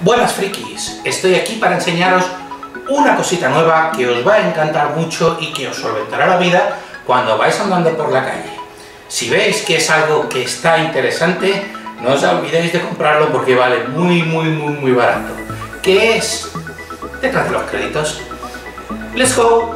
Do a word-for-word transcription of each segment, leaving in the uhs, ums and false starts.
Buenas frikis, estoy aquí para enseñaros una cosita nueva que os va a encantar mucho y que os solventará la vida cuando vais andando por la calle. Si veis que es algo que está interesante, no os olvidéis de comprarlo porque vale muy muy muy muy barato. ¿Qué es? Detrás de los créditos. ¡Let's go!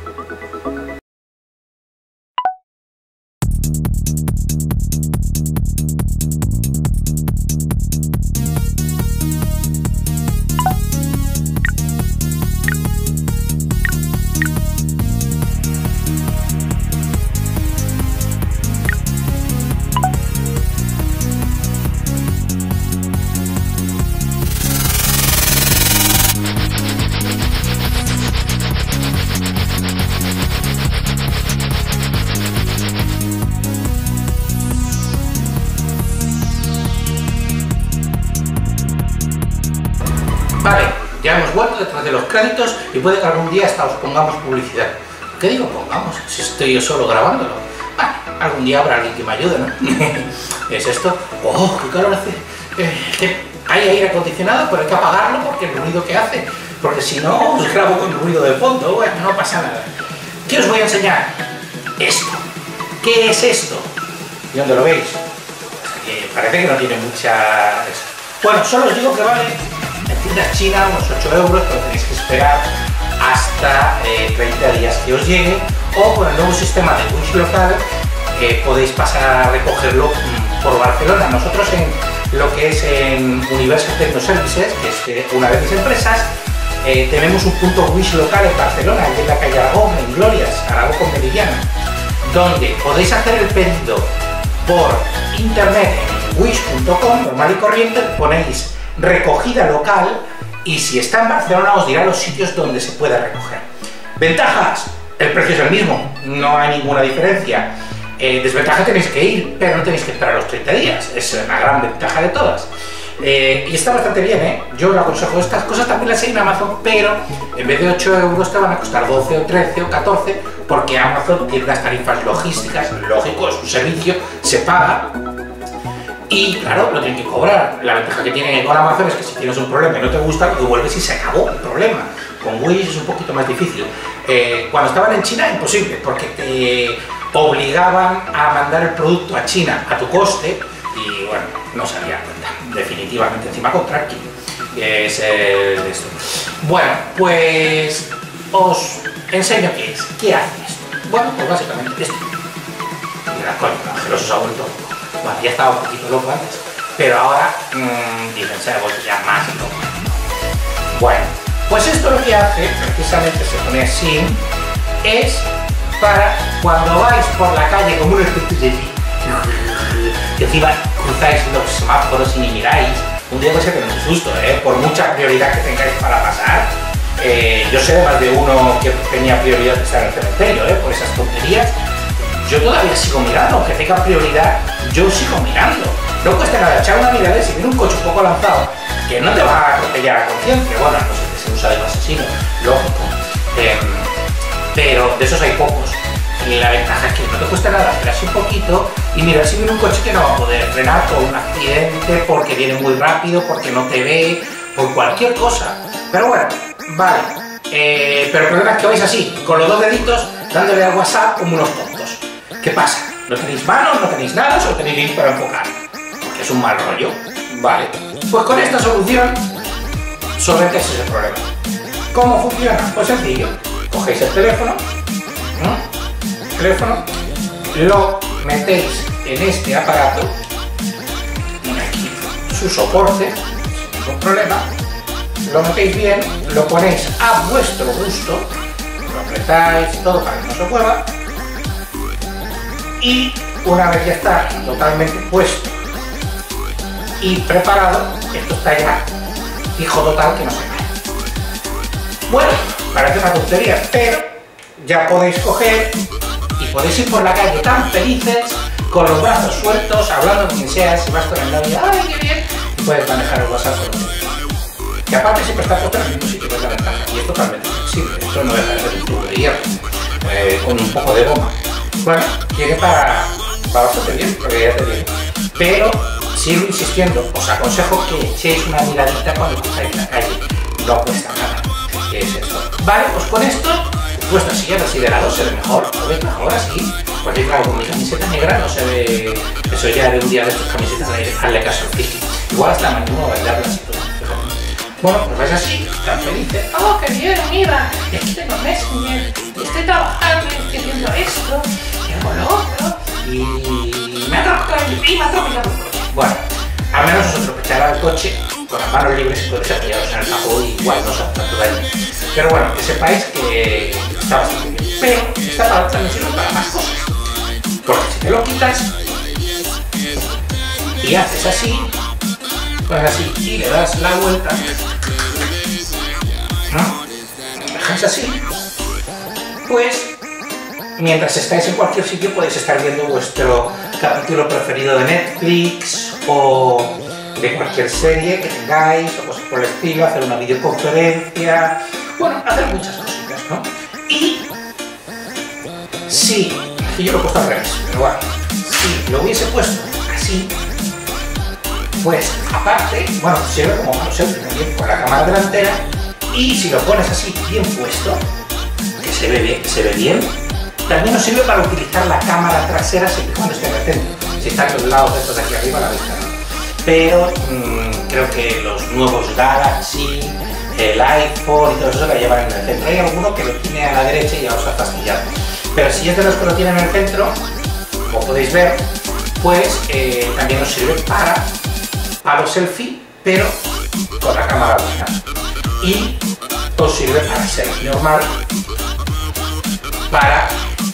Vale, ya hemos vuelto detrás de los créditos y puede que algún día hasta os pongamos publicidad. ¿Qué digo pongamos? Si estoy yo solo grabándolo. Bueno, algún día habrá alguien que me ayude, ¿no? ¿Es esto? ¡Oh, qué calor hace! Eh, hay aire acondicionado, pero hay que apagarlo porque el ruido que hace. Porque si no, os grabo con ruido de fondo. Bueno, no pasa nada. ¿Qué os voy a enseñar? Esto. ¿Qué es esto? ¿Y dónde lo veis? Eh, parece que no tiene mucha... Bueno, solo os digo que vale... en tiendas chinas unos ocho euros, pero tenéis que esperar hasta eh, treinta días que os llegue, o con el nuevo sistema de Wish local eh, podéis pasar a recogerlo mm, por Barcelona. Nosotros en lo que es en Universal Technoservices, que es eh, una de mis empresas, eh, tenemos un punto Wish local en Barcelona, en la calle Aragón, en Glorias, Aragón con Meridiana, donde podéis hacer el pedido por internet en wish punto com, normal y corriente, ponéis recogida local y si está en Barcelona os dirá los sitios donde se puede recoger. Ventajas, el precio es el mismo, no hay ninguna diferencia. Eh, desventaja, tenéis que ir, pero no tenéis que esperar los treinta días, es una gran ventaja de todas. Eh, y está bastante bien, ¿eh? Yo os aconsejo, estas cosas también las hay en Amazon, pero en vez de ocho euros te van a costar doce o trece o catorce, porque Amazon tiene unas tarifas logísticas, lógico, es un servicio, se paga. Y claro, lo tienen que cobrar. La ventaja que tiene con Amazon es que si tienes un problema y no te gusta, lo devuelves y se acabó el problema. Con Wish es un poquito más difícil. Eh, cuando estaban en China, imposible, porque te obligaban a mandar el producto a China a tu coste y bueno, no salía cuenta. Definitivamente, encima con tracking. Es el de esto. Bueno, pues os enseño qué es. ¿Qué hace esto? Bueno, pues básicamente esto. Mira, coño, Ángelos os ha vuelto. Bueno, ya estaba un poquito loco antes, pero ahora mmm, dicen, se ha vuelto ya más loco. Bueno, pues esto lo que hace, precisamente se pone así, es para cuando vais por la calle como un espíritu de que encima cruzáis los semáforos y ni miráis, un día vais a tener un susto, ¿eh? Por mucha prioridad que tengáis para pasar. Eh, yo sé de más de uno que tenía prioridad de estar en el cementerio, ¿eh? Por esas tonterías. Yo todavía sigo mirando, aunque tenga prioridad, yo sigo mirando. No cuesta nada echar una mirada y si viene un coche un poco lanzado, que no te va a atropellar a conciencia, bueno, no sé que se usa de asesino, lógico. Eh, pero de esos hay pocos. Y la ventaja es que no te cuesta nada esperarse un poquito y mirar si viene un coche que no va a poder frenar por un accidente, porque viene muy rápido, porque no te ve, por cualquier cosa. Pero bueno, vale. Eh, pero el problema es que vais así, con los dos deditos, dándole al WhatsApp como unos tontos. ¿Qué pasa? ¿No tenéis manos? ¿No tenéis nada? ¿Solo tenéis links para enfocar? Porque es un mal rollo. Vale. Pues con esta solución solventáis ese problema. ¿Cómo funciona? Pues sencillo. Cogéis el teléfono, ¿no? El teléfono, lo metéis en este aparato, aquí su soporte, sin ningún problema, lo metéis bien, lo ponéis a vuestro gusto, lo apretáis todo para que no se mueva. Y una vez ya está totalmente puesto y preparado, esto está ya fijo total que no se cae. Bueno, parece una tontería, pero ya podéis coger y podéis ir por la calle tan felices, con los brazos sueltos, hablando con quien sea, si vas con el novio, ¡ay, qué bien! Y puedes manejar el WhatsApp con él. Que aparte siempre está puesto en el mismo sitio, que es la ventaja, y es totalmente flexible, esto no deja de ser un tubo de hierro, eh, con un poco de goma. Bueno, tiene para, para bastante bien, porque ya te digo. Pero sigo insistiendo, os aconsejo que echéis una miradita cuando cruzáis la calle, no cuesta nada, que es eso. Vale, pues con esto, vuestra silla así de lado se ve mejor, lo veis mejor así, porque claro, con mi camiseta negra no se ve, eso ya de un día de estas camisetas de darle caso al friki, igual hasta mañana a bailarla así todo. Bueno, pues vais así, tan felices. Oh, qué bien, mira, y aquí tengo Messenger, y estoy trabajando, y estoy haciendo esto, y hago lo otro, y me ha atropellado el pie, me ha atropellado el coche. Bueno, al menos os atropellará el coche con las manos libres y podéis apoyaros en el capó y igual no os hace tanto daño. Pero bueno, que sepáis que está bastante bien. Pero esta palanca también sirve para más cosas. Porque si te lo quitas y haces así, pues así, y le das la vuelta, ¿no? Dejáis así, pues mientras estáis en cualquier sitio podéis estar viendo vuestro capítulo preferido de Netflix o de cualquier serie que tengáis o cosas por el estilo, hacer una videoconferencia, bueno, hacer muchas cositas, ¿no? Y si, aquí yo lo he puesto al revés, pero bueno, si lo hubiese puesto así, pues aparte, bueno, sirve como mano selfie también con la cámara delantera, y si lo pones así bien puesto, que se ve bien, que se ve bien, también nos sirve para utilizar la cámara trasera siempre y cuando esté en el centro. Si está a los lados de estos de aquí arriba, la vista no. Pero mmm, creo que los nuevos Galaxy, el iPhone y todo eso la llevan en el centro. Hay alguno que lo tiene a la derecha y ya os ha fastidiado. Pero si es de los que lo tienen en el centro, como podéis ver, pues eh, también nos sirve para palo selfie, pero con la cámara buena. Y os sirve para selfie normal, para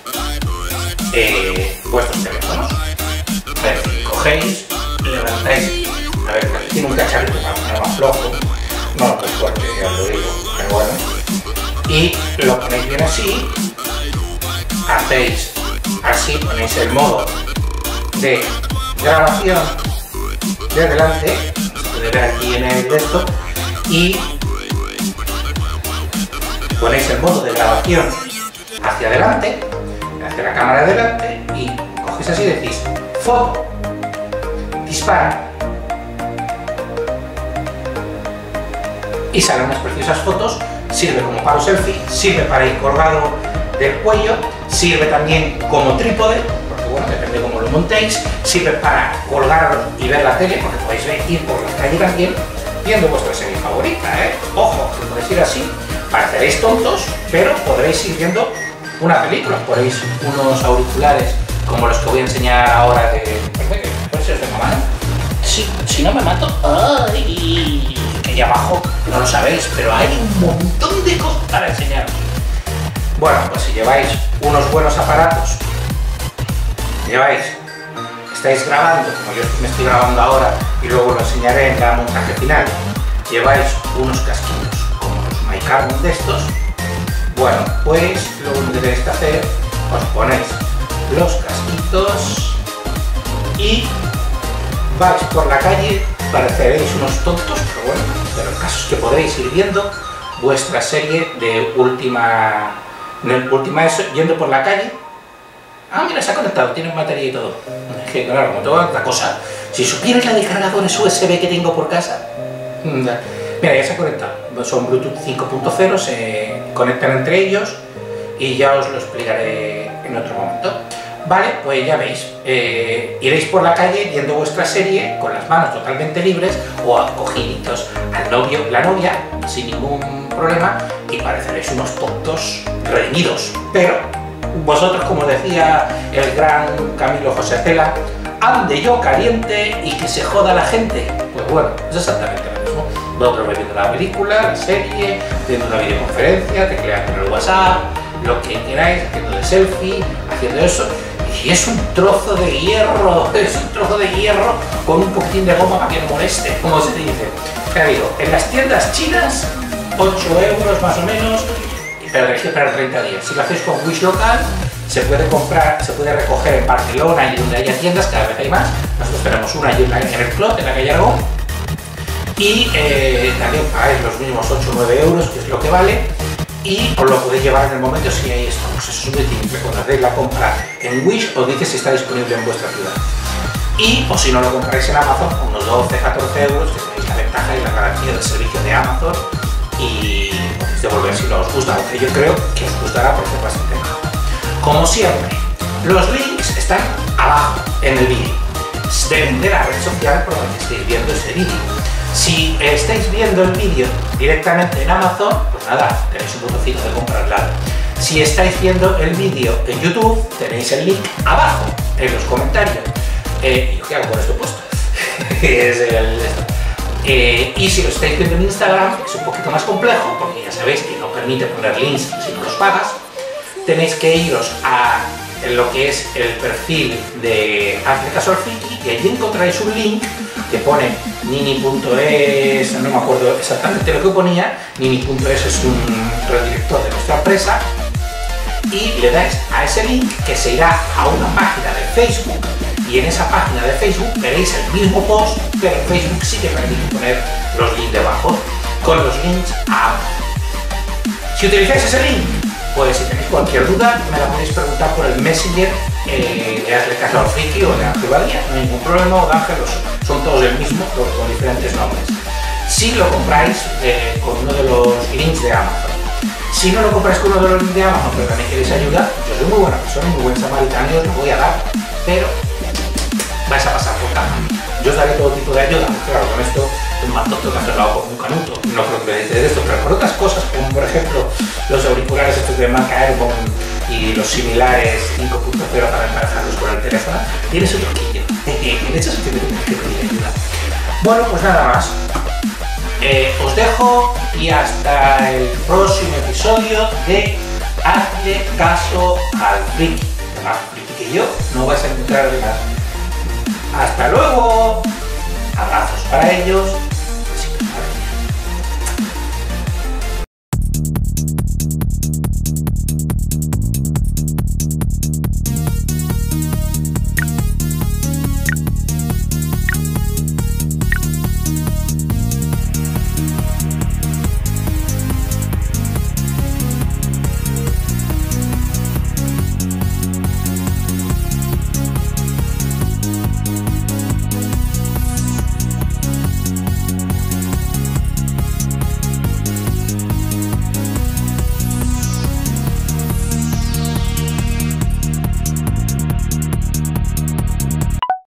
eh, vuestros teléfonos. A ver, cogéis, levantáis, a ver, tiene un cacharrito para poner más flojo, no muy fuerte, ya os lo digo, pero bueno, y lo ponéis bien así, hacéis así, ponéis el modo de grabación de adelante, se puede ver aquí en el texto, y ponéis el modo de grabación hacia adelante, hacia la cámara de adelante, y cogéis así y decís foto, dispara, y salen unas preciosas fotos. Sirve como palo selfie, sirve para ir colgado del cuello, sirve también como trípode, porque bueno, depende de cómo lo montéis, sirve para colgarlo y ver la tele, porque podéis ir por la calle también viendo vuestra serie favorita, ¿eh? Ojo, que podéis ir así, pareceréis tontos, pero podréis ir viendo una película. Ponéis unos auriculares como los que voy a enseñar ahora de... ¿Puede ser de mamá? Si, si no me mato... ¡Ay! Que allá abajo no lo sabéis, pero hay un montón de cosas para enseñaros. Bueno, pues si lleváis unos buenos aparatos, lleváis, estáis grabando, como yo me estoy grabando ahora y luego lo enseñaré en la montaje final, lleváis unos casquillos como los MyCarbon de estos, bueno, pues lo que tenéis que hacer, os ponéis los casquitos y vais por la calle, pareceréis unos tontos, pero bueno, pero el caso es que podréis ir viendo vuestra serie de última, de última eso, yendo por la calle. Ah, mira, se ha conectado, tiene batería y todo. Es que claro, como toda otra cosa, si supierais la de cargadores U S B que tengo por casa. Mira, ya se ha conectado, son Bluetooth cinco punto cero, se conectan entre ellos y ya os lo explicaré en otro momento. Vale, pues ya veis, eh, iréis por la calle viendo vuestra serie con las manos totalmente libres o acogiditos al novio, la novia, sin ningún problema, y pareceréis unos tontos redimidos. Pero vosotros, como decía el gran Camilo José Cela, ande yo caliente y que se joda la gente. Pues bueno, es exactamente lo mismo. Vosotros vais viendo la película, la serie, viendo una videoconferencia, tecleando en el WhatsApp, lo que queráis, haciendo de selfie, haciendo eso. Y es un trozo de hierro, es un trozo de hierro con un poquitín de goma para que no moleste, como se dice. Ya digo, en las tiendas chinas, ocho euros más o menos, pero tenéis que esperar treinta días. Si lo hacéis con Wish local, se puede comprar, se puede recoger en Barcelona y donde haya tiendas, cada vez hay más. Nosotros tenemos una allí en, en el Clot, en la calle Aragón, y eh, también pagáis los mínimos ocho o nueve euros, que es lo que vale, y os lo podéis llevar en el momento si hay esto. Pues eso es muy simple, cuando hacéis la compra en Wish os dice si está disponible en vuestra ciudad. Y, o si no lo compráis en Amazon, unos doce a catorce euros, que tenéis la ventaja y la garantía del servicio de Amazon y podéis devolver si no os gusta, aunque yo creo que os gustará porque es bastante bajo. Como siempre, los links están abajo en el vídeo. Deben de la red social por donde estéis viendo ese vídeo. Si estáis viendo el vídeo directamente en Amazon, pues nada, tenéis un botoncito de comprar al lado. Si estáis viendo el vídeo en YouTube, tenéis el link abajo en los comentarios. Eh, ¿Yo qué hago con esto puesto? es el, eh, y si lo estáis viendo en Instagram, es un poquito más complejo, porque ya sabéis que no permite poner links si no los pagas. Tenéis que iros a lo que es el perfil de Hazle Caso al Friki y allí encontraréis un link que pone nini punto es, no me acuerdo exactamente lo que ponía. Nini punto es es un redirector de nuestra empresa y le dais a ese link que se irá a una página de Facebook y en esa página de Facebook veréis el mismo post, pero Facebook sí que permite poner los links debajo con los links a Amazon. Si utilizáis ese link, pues si tenéis cualquier duda me la podéis preguntar por el Messenger eh, de Hazle Caso al Friki o de Ángel Badía, no hay ningún problema, o de Ángel, son todos el mismo, pero con diferentes nombres. Si lo compráis eh, con uno de los links de Amazon. Si no lo compráis con uno de los links de Amazon, pero también queréis ayuda, yo soy muy buena persona y muy buen samaritano y os lo voy a dar, pero vais a pasar por caja. Yo os daré todo tipo de ayuda, claro, con esto es más tonto que hacerlo con un canuto, no creo que me dice de esto, pero por otras cosas, como por ejemplo los auriculares estos de marca Airborne y los similares cinco punto cero para emparejarlos con el teléfono, tienes un truquillo. De hecho, sí que tienes que pedir ayuda. Bueno, pues nada más. Eh, os dejo y hasta el próximo episodio de Hazle Caso al Friki. Más friki que yo no vais a encontrar de más. Hasta luego. Abrazos para ellos.